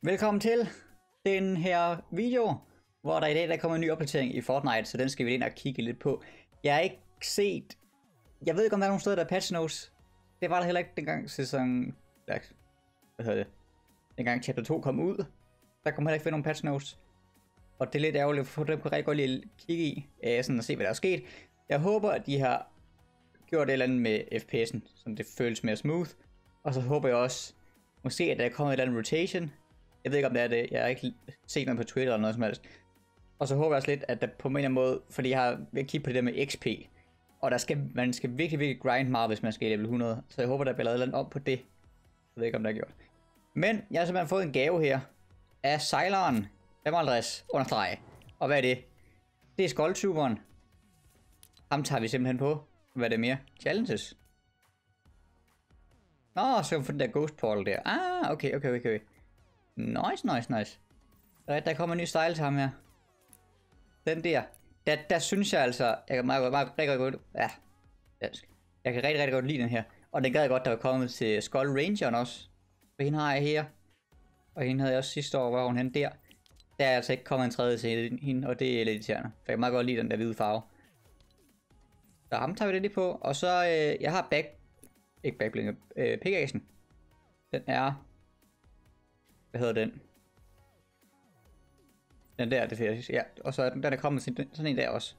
Velkommen til den her video, hvor der i dag kommer en ny opdatering i Fortnite, så den skal vi ind og kigge lidt på. Jeg har ikke set... Jeg ved ikke, om der er nogen steder, der er patch notes. Det var der heller ikke dengang sæson... Hvad hedder det? Dengang chapter 2 kom ud. Der kom heller ikke nogen patch notes. Og det er lidt ærgerligt, for dem kunne rigtig godt lige kigge i, sådan at se, hvad der er sket. Jeg håber, at de har gjort et eller andet med FPS'en, så det føles mere smooth. Og så håber jeg også, måske at der er kommet et eller andet rotation. Jeg ved ikke, om det er det. Jeg har ikke set noget på Twitter eller noget som helst. Og så håber jeg også lidt, at der på en eller anden måde, fordi jeg har ved at kigge på det der med XP. Og man skal virkelig grind meget, hvis man skal i level 100. Så jeg håber, der bliver lavet noget om på det. Jeg ved ikke, om der er gjort. Men jeg har simpelthen fået en gave her af sejleren 55 understreg. Og hvad er det? Det er skoldtuberen. Ham tager vi simpelthen på. Hvad er det mere? Challenges. Nå, så for den der ghost portal der. Ah, okay. Nice. Der kommer en ny style til ham her. Den der synes jeg altså, jeg kan rigtig godt, ja, jeg kan rigtig godt lide den her. Og den gad jeg godt, der var kommet til Skull Rangeren også. For hende har jeg her. Og hende havde jeg også sidste år, hvor hun hen der. Der er altså ikke kommet en tredje til hende, og det er lidt irriterende. For jeg kan meget godt lide den der hvide farve. Så ham tager vi det lige på. Og så, jeg har pickaxen. Den er... Hvad hedder den? Den der, det er ja. Og så er den er kommet til sådan en der også.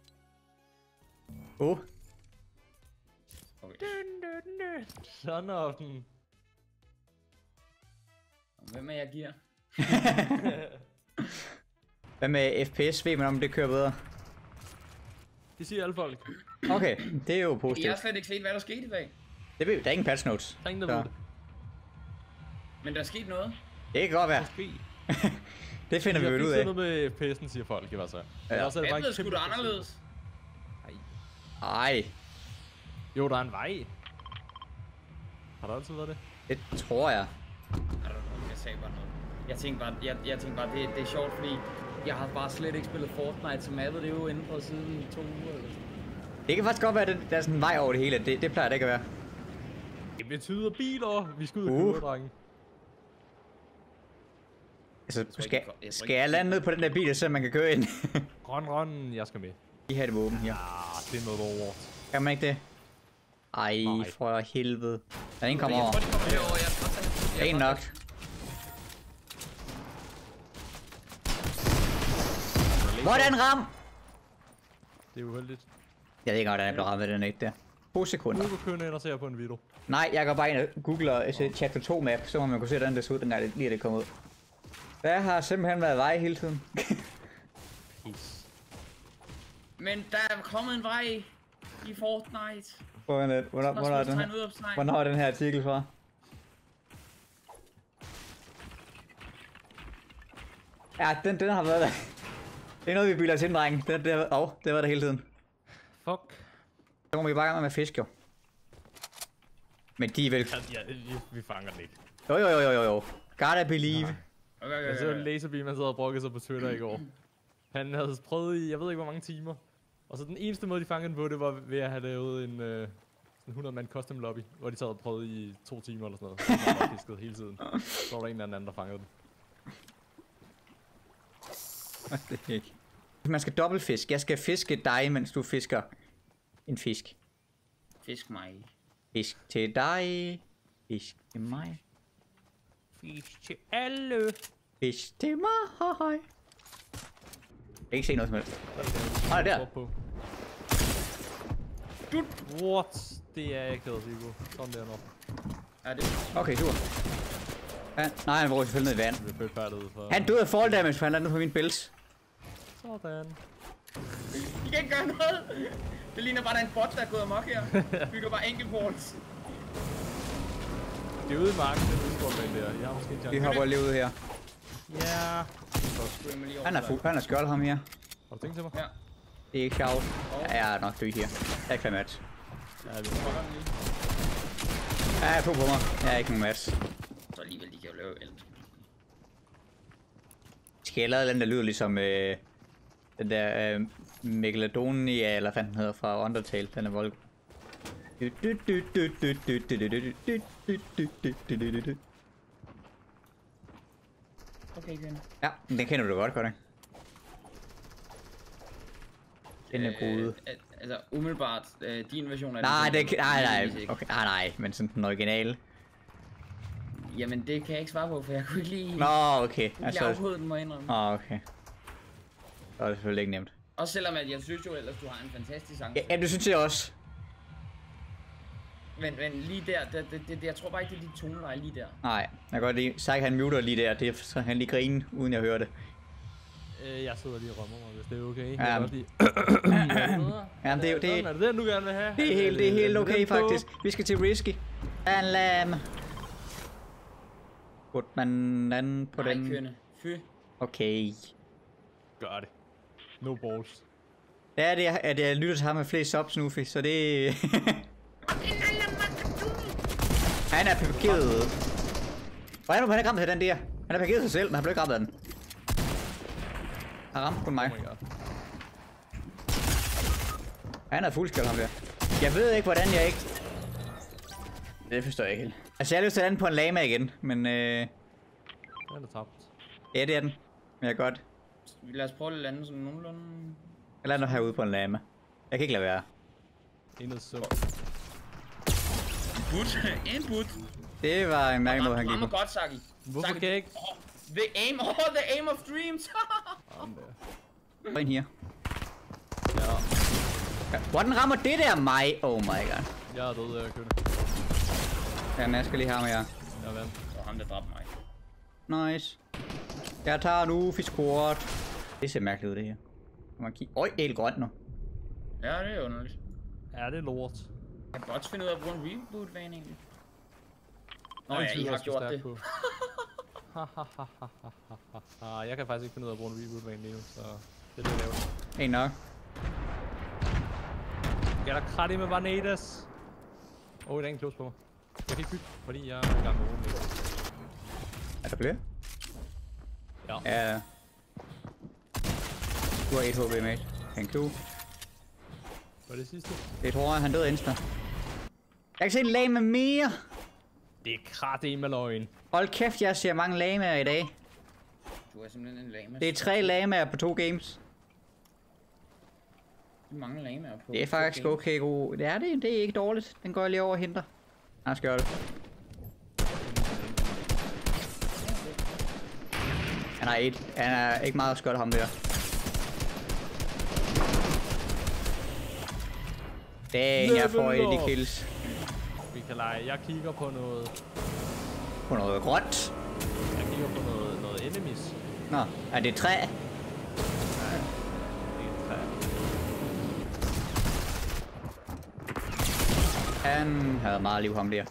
Okay. Sådan of den. Hvem er jeg giver? Hvad med FPS? Ved man om det kører bedre? Det siger alle folk. Okay, det er jo positivt. Jeg har slet ikke set, hvad der skete i dag. Det ved, der er ingen patch notes. Der er ingen, der ved det. Men der er sket noget. Det kan godt være. Det finder vi jo ud af. Jeg fik noget med FPS'en, siger folk i hvert fald. Ja. Hvad blev sgu da anderledes? Ej. Jo, der er en vej. Har der altid været det? Det tror jeg. Jeg sagde bare noget. Jeg tænkte bare, det er sjovt, fordi jeg har bare slet ikke spillet Fortnite, så mappet det er jo ændret siden 2 uger eller sådan. Det kan faktisk godt være, at der er sådan en vej over det hele. Det plejer det ikke at være. Det betyder biler. Vi skal ud og køre, drenge. Altså, skal jeg lande ned på den der bil, så man kan køre ind? Run, jeg skal med. I har det våben her. Ja, det er noget over. Kan man ikke det? Ej, for helvede. Der er ingen kommer over. Der er en nok. Hvordan ram? Det er uheldigt. Jeg ved ikke, hvordan jeg blev ramt af den ikke der. 2 sekunder. Nu kan du køre ind og se på en video. Nej, jeg går bare ind og googler chapter 2 map, så må man kunne se, hvordan det så ud, dengang det lige det kom ud. Der har simpelthen været vej hele tiden. Men der er kommet en vej i Fortnite. Hvornår er den her artikel fra? Ja, den har været der. Det er noget, vi bilder til, dreng. Det var der hele tiden. Fuck. Så må vi bare gang med fisk, jo. Men de er vel... Ja, vi fanger den ikke. Jo. Gotta believe. Okay. Jeg så en laserbil, man sad og brokkede sig på Twitter i går. Han havde prøvet i, jeg ved ikke hvor mange timer. Og så den eneste måde, de fangede den på, det var ved at have lavet en 100-mand custom lobby. Hvor de sad og prøvede i 2 timer eller sådan noget. Så de var fisket hele tiden. Så var der en eller anden, der fangede den. Det er ikke. Man skal dobbeltfiske. Jeg skal fiske dig, mens du fisker en fisk. Fisk mig. Fisk til dig. Fisk til mig. Fisk til alle. Fisk til mig. Jeg kan ikke se noget som helst. Nej, der. What? Det er jeg ikke ked Sigo. Sådan der nok. Ja, det Okay, super. Nej, han var selvfølgelig ned i vand. Det er fedt færdigt for. Han døde af fall damage, for han landede på min bælts. Sådan. I kan ikke gøre noget. Det ligner bare, der er en bot, der er gået amok her. Bygger bare enkelt walls. Det er ude i marken, den udfordring der. Jeg har måske en chance. Vi hopper lige ud her. Ja. Han er fuld. Han er skjold ham her. Har du tænkt til mig? Ja. Det er ikke sjovt. Ja, jeg er nok død her. Jeg er ikke match. Ja, det er Ja, jeg er på mig. Jeg er ikke nogen match. Så alligevel, de kan jo lave alt. Skal jeg lave den der lyder ligesom den der Megalodonia, eller hvad den hedder fra Undertale. Den er vold. Okay, kønne. Ja, men den kender du godt, ikke? Den er god. Altså, umiddelbart, din version af Nej, det... nej. Okay, nej, men sådan den originale. Jamen, det kan jeg ikke svare på, for jeg kunne ikke lige... Nå, okay. Jeg kunne ikke lige afkode den, må jeg indrømme. Okay. Så er det selvfølgelig ikke nemt. Også selvom at jeg synes jo ellers, du har en fantastisk sang. Ja, det synes jeg også. Men lige der, jeg tror bare ikke, det er dit toneleje lige der. Nej, jeg kan godt lide. Psych, han muter lige der, det er, så han lige griner, uden jeg hører det. Jeg sidder lige og rømmer mig, hvis det er okay. Ja, Jeg kan godt lide. Jamen, det er jo det. Er det den, du gerne vil have? Det er helt okay, faktisk. Vi skal til Risky. En lam. Burde man anden på den? Nej, kønne. Fy. Okay. Gør det. No balls. Det er det, at jeg lytter til ham med flest subs nu, så det... Han er parkeret. Hvordan har han ikke ramt den der? Han er parkeret sig selv, men han blev ikke ramt af den. Han ramte kun mig. Oh my god. Han er fuldskjold, ham der. Jeg ved ikke, hvordan jeg ikke... Det forstår jeg ikke helt. Altså, jeg har lyst til at lande på en lama igen, men... Den er tabt. Ja, det er den. Men jeg godt. Lad os prøve at lande sådan nogenlunde... Jeg lander herude på en lama. Jeg kan ikke lade være. Endet så. En but. Det var en mærkelig måde, han gik på. godt, Saki. Hvorfor Saki, kan jeg ikke... the aim of dreams. En her. Ja. Hvordan rammer det der mig? Oh my god. Jeg er død af at kønne. Ja, jeg skal lige have med jer. Jeg vandt. Det var ham, der dræbte mig. Nice. Jeg tager en Ufis-kort. Det ser mærkeligt ud, det her. Øj, helt grønt nu. Ja, det er underligt. Ja, det er lort. Jeg kan godt finde ud af at bruge en reboot-vane egentlig. Nå ja, I har gjort det. Jeg kan faktisk ikke finde ud af at bruge en reboot-vane lige nu, så det er det, jeg laver. En nok. Jeg er der krat i med Barnedas. Der er en close på mig. Jeg kan ikke bygge, fordi jeg er i gang med åben. Er der flere? Ja. Ja. Du har 1 HP, mate. Thank you. Hvad er det sidste? Det tror jeg, han døde insta. Jeg kan se en lame mere. Det er krat i med løgn. Hold kæft, jeg ser mange lamaer i dag. Du er simpelthen en lama. Det er 3 lamaer på 2 games. Det er mange lamaer på. Det er faktisk okay god. Det er ikke dårligt. Den går jeg lige over og henter. Han skal gøre det. Han er ikke meget skørt ham der. Dang, jeg får 1 kills. Vi kan lege. Jeg kigger på noget... På noget grønt. Jeg kigger på noget enemies. Nå, er det træ? Nej. Det er et træ. Han havde meget liv ham der.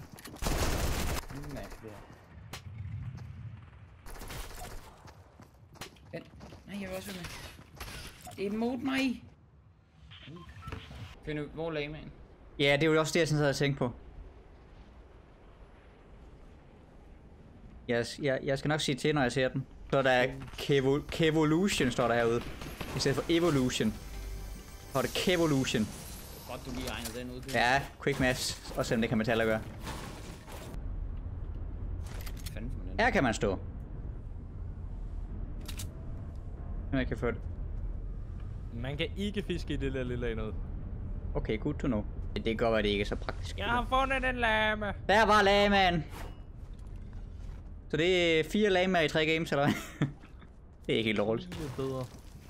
Nej, jeg vil også med. Emote mig. Find ud, hvor lagde man? Ja, det er jo også det, jeg sådan havde tænkt på. Jeg skal nok sige til, når jeg ser den. Så der er Kevolution, står der herude. I stedet for Evolution. Så er det Kevolution. Godt, du lige egnede den ud. Ja, quick match. Og selvom det kan metal at gøre. Her kan man stå. Jeg kan få det. Man kan ikke fiske i det der lille af noget. Okay, good to know. Det kan godt være, det ikke er så praktisk. Jeg har fundet en lama. Der var lamaen. Så det er 4 lamaer i 3 games, eller hvad? Det er ikke helt dårligt. Det er bedre.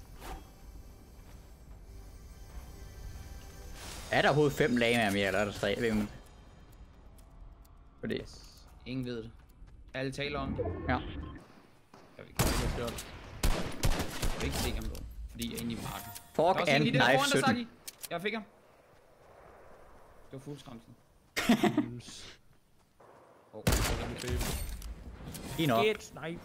Er der overhovedet 5 lamaer mere, eller er der 3? Jeg ved ikke. Fordi... Ingen ved det. Alle taler om det. Ja. Jeg vil ikke se ham dog, fordi jeg er inde i marken. Fork and knife 17. Jeg fik ham. Det var fuldskramsen. I nok. Get snipe.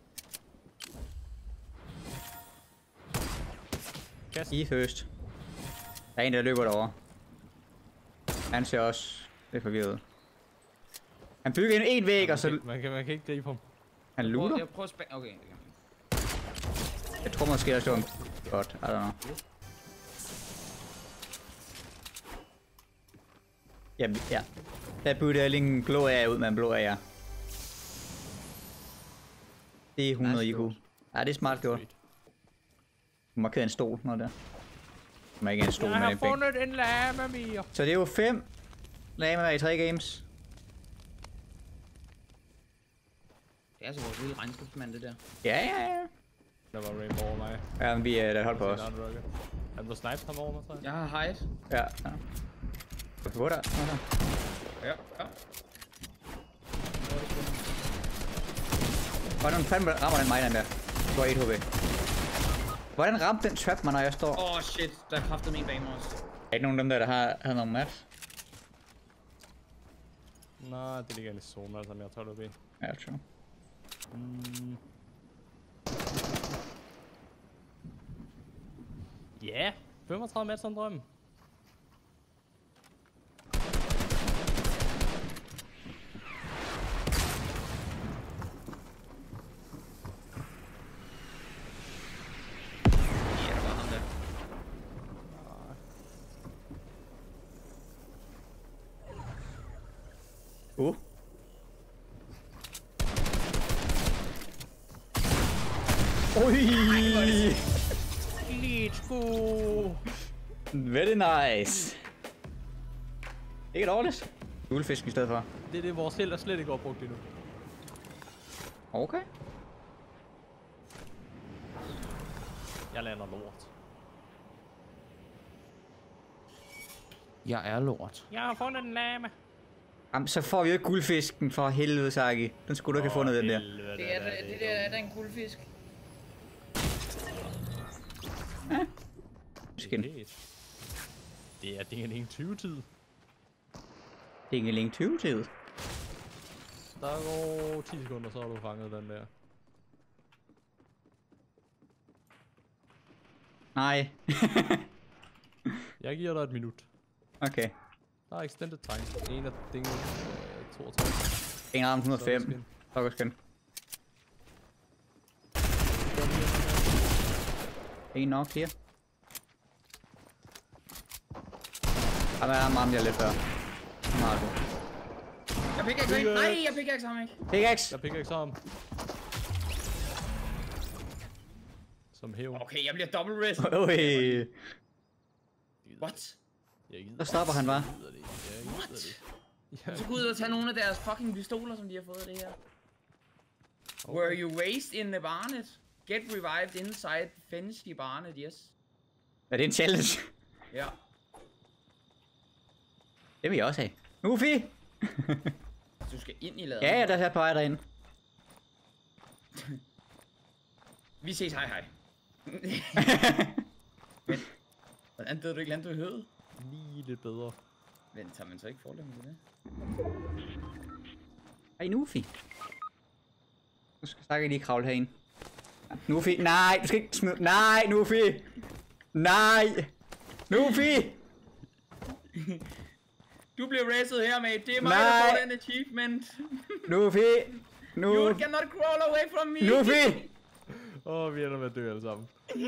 I først. Der er en, der løber derovre. Han ser også lidt forvirret ud. Han bygger en væg, og så... Man kan ikke gribe ham. Han looter? Jeg prøver at spænde... Okay, det kan man. Jeg tror måske, der står en... Godt, I don't know. Ja. Der bytter jeg lige en blå af ud med en blå af jer. Det er 100 Nice IQ. gjort. Ja, det er smart gjort. Du markerede en stol, noget der. Du markerede en stol Jeg med har en bænk. fundet en lama mere. Så det er jo 5 lamaer i 3 games. Det er altså vores lille regnskabsmand, det der. Ja. Der var Rainbow over mig. Ja, men vi er der hold på os. Han blev sniped ham over mig, så. Jeg har hide. Ja. Hvor der? Ja. Hvordan fanden rammer den mig, den der? Du har 1 HP. Hvordan ramte den trap mig, når jeg står? Shit, der kræftede min bag mig også. Er ikke nogen af dem der har nogle mats? Nej, det ligger i zone, altså jeg tager det op i. Ja, true. Ja, 35 match som drøm. Ja, der var ham der. Ui! Let's go! Very nice. Ikke dårligt. Julefisk i stedet for. Det er det, vores held er slet ikke opbrugt endnu. Okay. Jeg lander lort. Jeg er lort. Jeg har fundet en lama. Jamen, så får vi jo ikke guldfisken for helvede, Saki. Den skulle du ikke have fundet, den der. Det der er da en guldfisk. Skin. Det er ingen 20-tid. Dingeling 20-tid. Der går 10 sekunder, så har du fanget den der. Nej. Jeg giver dig et minut. Okay. Der er extended time. En af dingene 32. En arm 105. Fuck skin. En nok her. Jamen, jeg ramte jeg lidt før. Meget god. Jeg pickaxe ham ikke. Nej, jeg pickaxe ham ikke. Pickaxe! Jeg pikker ikke sammen. Som hævn. Okay, jeg bliver double rest. Ui. What? Jeg gider. Så stopper han bare. Jeg gider det ikke. Jeg gider What? det ikke. Så gå ud og tage nogle af deres fucking pistoler, som de har fået af det her. Were you raised in the barnet? Get revived inside fence i barnet, yes. Er det en challenge? Ja. Det vil jeg også have. Nufi! Du skal ind i laden. Ja, der er på vej derinde. Vi ses, hej. Men, hvordan ved du ikke, du i høvet? Lige lidt bedre. Men tager man så ikke fordel med det? Hej, Nufi. Nu skal jeg lige kravle herind. Nufi, nej, du skal ikke smide. Nej, Nufi! Nej! Nufi! Du bliver raced her, mate. Det er mig, Nej. der får den achievement. Nufi! You cannot crawl away from me. Nufi! Vi ender med at dø alle sammen.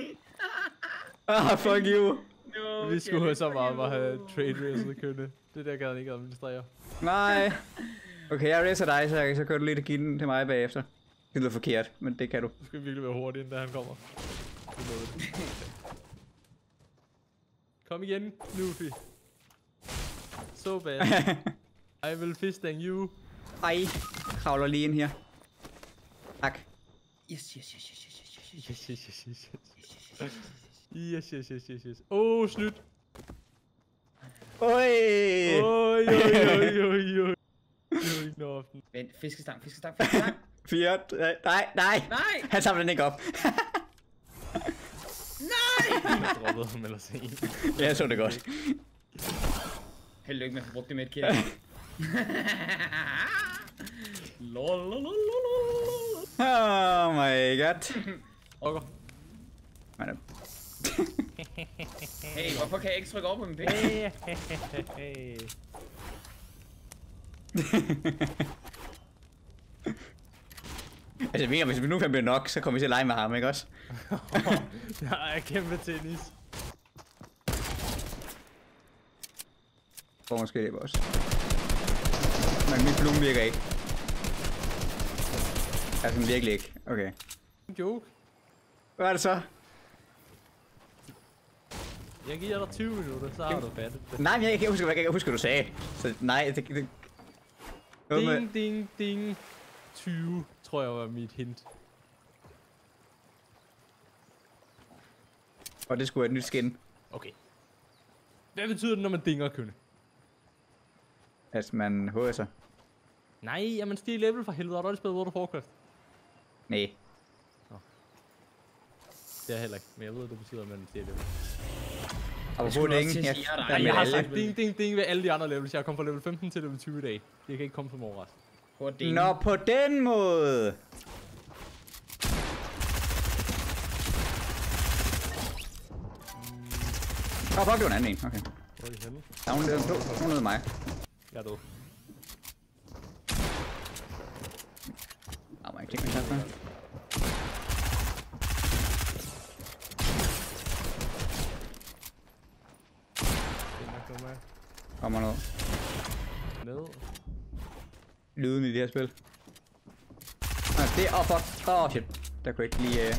Fuck you! No, Vi skulle have så meget bare have trade racet kørende. Det der kan han ikke administrere. Nej. Okay, jeg racer dig, så kan du lige give den til mig bagefter. Det lyder forkert, men det kan du. Du skal virkelig være hurtig, inden da han kommer. Du nåede det. Kom igen, Luffy. So bad. I will fisting you. Ej, kravler lige ind her. Tak. Yes. Yes. Åh, snydt. Oj! Oj. Det var ikke noget often. Vent, fiskestang. 4. Nej. Han samler den ikke op. Jeg droppede ham eller sen. Ja, jeg så det godt. Held lykke med at få brugt det med et kære. Lol. Oh my god. Okay. Hey, hvorfor kan jeg ikke trykke op på min pik? Altså, mener, hvis vi nu bliver nok, så kommer vi til at lege med ham, ikke også? Jeg er kæmpe tennis. Får måske det også. Men min bloom virker ikke. Altså virkelig ikke. Okay. Joke. Hvad er det så? Jeg giver dig 20 minutter, så har du fattet det. Nej, men jeg kan ikke huske, hvad du sagde. Så nej, det... Ding, ding, ding. 20, tror jeg var mit hint. Og det skulle være et nyt skin. Okay. Hvad betyder det, når man dinger, kønne? Altså, man HS'er. Nej, jamen stiger level for helvede. Har du aldrig spillet World of Warcraft? Nej. Det er heller ikke, men jeg ved, det betyder, at man stiger level. Og på skulle ingen. også til at sige, at Ej, jeg har alle. sagt ding, ding, ding ved alle de andre levels. Jeg er kommet fra level 15 til level 20 i dag. Det kan ikke komme som overraskelse. Nå, på den måde. Fuck, det var en anden en. Okay. Hvor er de henne? Der er nogen nede af mig. Jeg er død. Nå, må jeg klikke mig klar. Det er nok noget med. Kommer noget. Ned. Lyden i det her spil. Nå, det er... Fuck. Shit. Der kunne ikke lige...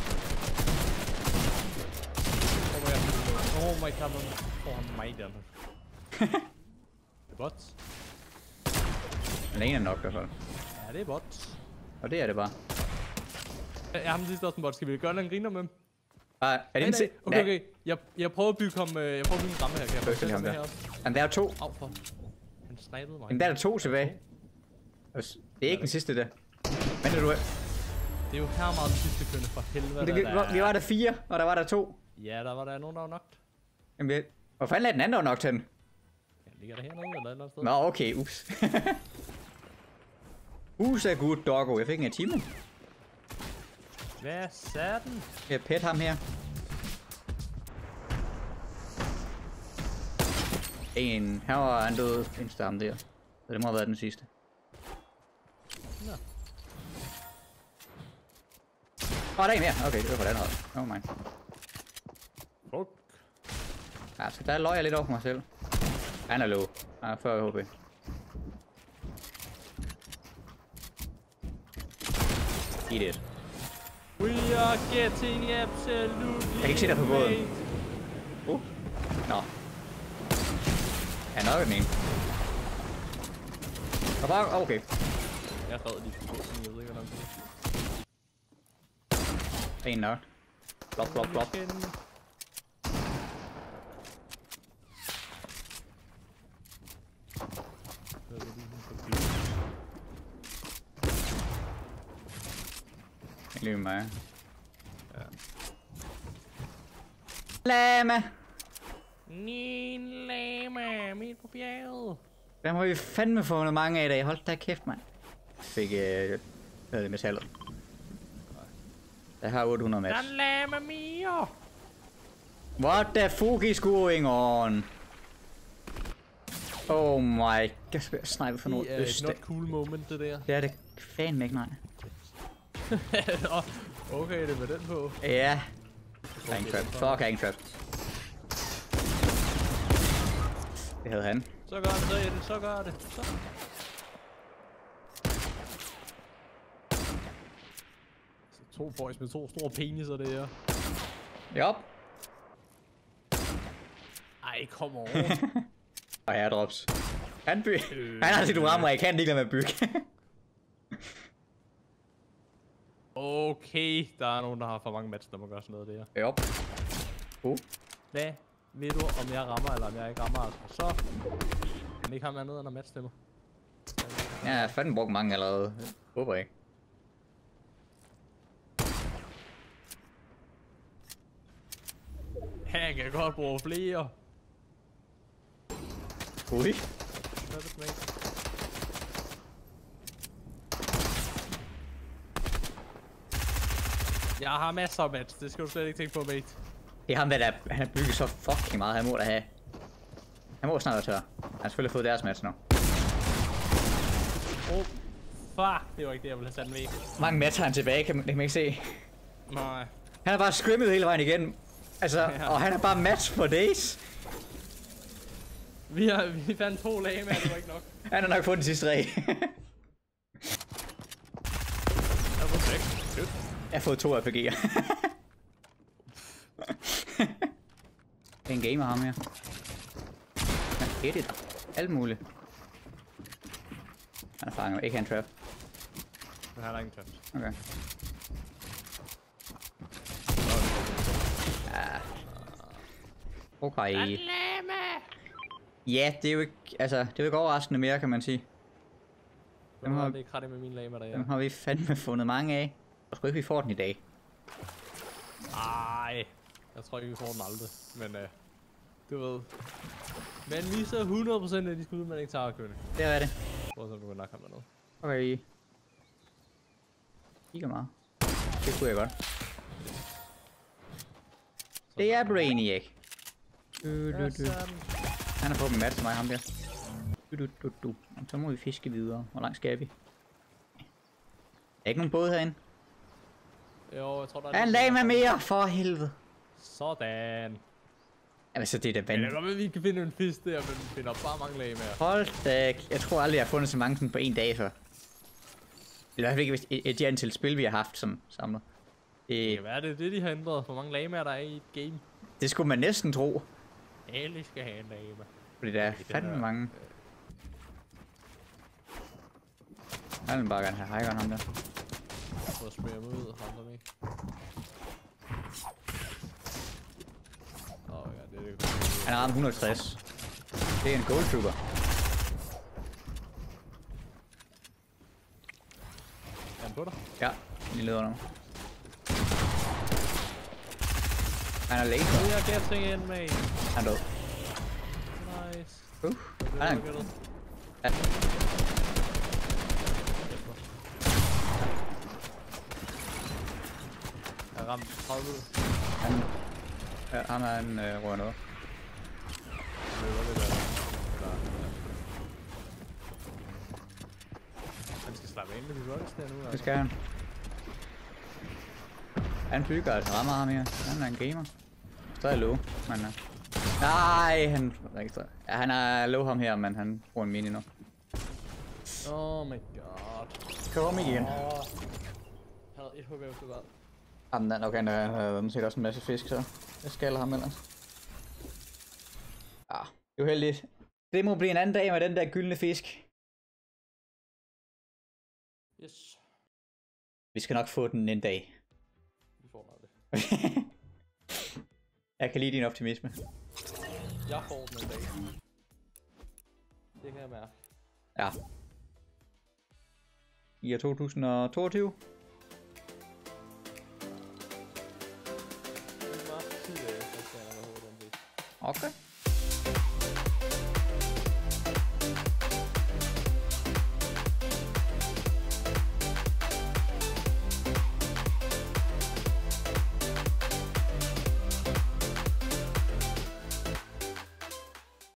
Oh my god, man får han mig der. Det er bots. Den ene er nok i hvert fald. Ja, det er bots. Og det er det bare. Jeg har den sidste også en bot. Skal vi gøre en griner med dem? Er det en Okay. Jeg prøver at bygge ham, jeg prøver at bygge en ramme her. Kan jeg Bygge ham der. Men der er 2. Au for. Han snipede mig. Men der er 2 tilbage. Det er ikke den sidste der. Men du... Det er jo her meget den sidste kønne, for helvede. Vi var der 4, og der var der 2. Ja, der var der nogen, der var nok. Jamen, hvor fanden er den anden, der var nok til den? Ja, ligger der hernede eller et eller andet sted? Nå, okay, ups. Så good doggo. Jeg fik en achievement. Hvad sagde den? Jeg pet ham her. Her var en død en stamme der. Så det må have været den sidste. Nå. Der er en mere. Okay, det var på den hold. Oh my. Fuck. Ja, så der løg jeg lidt over for mig selv. Han er low. Han er før HP. Eat it. We are getting absolutely... Jeg kan ikke se dig på båden. Nå. Han nok den ene. Og bare... Okay. Jeg red lige på båden, jeg ved ikke, hvordan det er. En nok. Blop, blop, blop. Lige med mig. Ja. Lama! Min lama, midt på bjerget. Der må vi fandme få noget mange af i dag. Hold da kæft, mand. Fik metallet. Jeg har 800 match. Den lama mere. What the fuck is going on? Oh my... Jeg skal snipe for noget øst. Det er not cool moment, det der. Det er det fandme ikke, nej. Okay, det er med den på. Ja. Angtrap. Fuck Angtrap. Det havde han. Så gør det, så er det, så gør det. Så. To boys med 2 store peniser, det her. Jop. Ej, kom over. Og airdrops. Han har sit rammer, jeg kan ikke lade med at bygge. Okay, der er nogen, der har for mange match, der må gøre sådan noget der. Jop. Hvad ved du, om jeg rammer, eller om jeg ikke rammer? Altså, så kan ikke have med andet end at matche dem. Ja, jeg har fandme brugt mange allerede. Håber ikke. Han kan godt bruge flere. Ui. Jeg har masser af match, det skal du slet ikke tænke på, mate. Det er ham, der han har bygget så fucking meget, han må da have. Han må snart være tør. Han har selvfølgelig fået deres match nu. Oh, fuck, det var ikke det, jeg ville have sat den væk. Mange match har han tilbage, kan man ikke se. Nej. Han har bare scrimmet hele vejen igen. Altså, ja. Og han er bare match for days. Vi fandt 2 lag, men det var ikke nok. Han har nok fået den sidste 3. Jeg var 6. Jeg har fået 2 RPG'er. Det er en gamer ham her. Han editor. Alt muligt. Han er fanget. Ikke han trap. Men han er ingen traps. Okay. Ja. Okay. Ja, det er jo ikke, altså, det er jo ikke overraskende mere, kan man sige. Dem har... Det er ikke ret med mine lamer der, ja. Dem har vi fandme fundet mange af. Jeg tror ikke, vi får den i dag. Ej. Jeg tror ikke, vi får den aldrig. Men du ved. Men vi ser 100% af de skud, man ikke tager at kønne. Det er det. Hvor så du kan nok have med noget. Okay. Kigger meget. Det kunne jeg godt. Det er Brainiac. Han har fået en mat til mig, ham der. Så må vi fiske videre. Hvor langt skal vi? Der er ikke nogen båd herinde. Jo, jeg tror der er... Han lag med mere, for helvede. Sådan. Jamen så det er da vandet. Det er godt, vi kan finde en fisk der, men vi finder bare mange lag med. Hold da. Jeg tror aldrig, jeg har fundet så mange sådan på en dag før. I hvert fald ikke et antal spil, vi har haft som samler. Det kan være, det er det, de har ændret. Hvor mange lagmer der er i et game. Det skulle man næsten tro. Alle skal have en lagmer. Fordi der er fandme mange. Han vil bare gerne have hikeren ham der. Prøv at smøre ham ud, ham der ikke. Ja, det er det. Han har ramt 160. Det er en gold trooper. Er han på dig? Ja, lige leder nu. Han er laser. Jeg er getting in, mate. Han er død. Nice. Han er en... Ja. Jeg ramte 30. Han er en rører noget. Han skal slappe af med de rolls der nu. Det skal han. Han bygger, altså rammer ham her. Han er en gamer. Stadig low, men... Nej, han... Ja, han er low ham her, men han bruger en mini nu. Oh my god. Kom igen. Jeg havde et HP efter hvad. Jamen, okay, han havde sikkert også en masse fisk, så jeg skaller ham ellers. Ja, det er uheldigt. Det må blive en anden dag med den der gyldne fisk. Yes. Vi skal nok få den en dag. Vi får nok det. Jeg kan lide din optimisme. Jeg får den en dag. Det kan jeg mærke. Ja. I år 2022. Det var 10 dage, så skal jeg nok have den. Okay.